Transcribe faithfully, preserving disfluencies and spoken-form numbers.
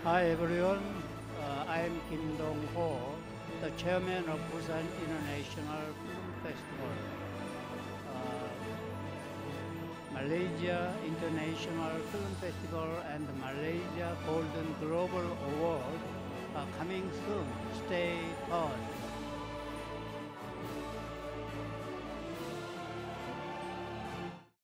Hi everyone, uh, I am Kim Dong-ho, the chairman of Busan International Film Festival. Uh, Malaysia International Film Festival and the Malaysia Golden Global Award are coming soon.